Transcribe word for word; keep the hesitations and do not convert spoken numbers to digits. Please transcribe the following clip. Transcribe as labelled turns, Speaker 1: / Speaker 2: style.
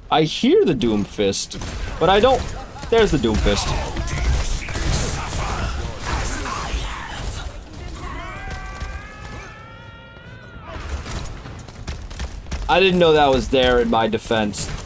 Speaker 1: I hear the Doomfist, but I don't... There's the Doomfist. I didn't know that was there in my defense.